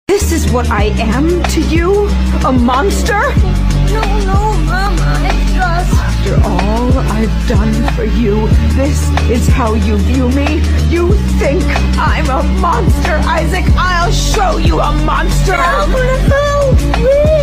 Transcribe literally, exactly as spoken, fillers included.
This is what I am to you? A monster? No, no, Mama, it's just... After all I've done for you, this is how you view me? You think I'm a monster, Isaac? I'll show you a monster! No, no, no.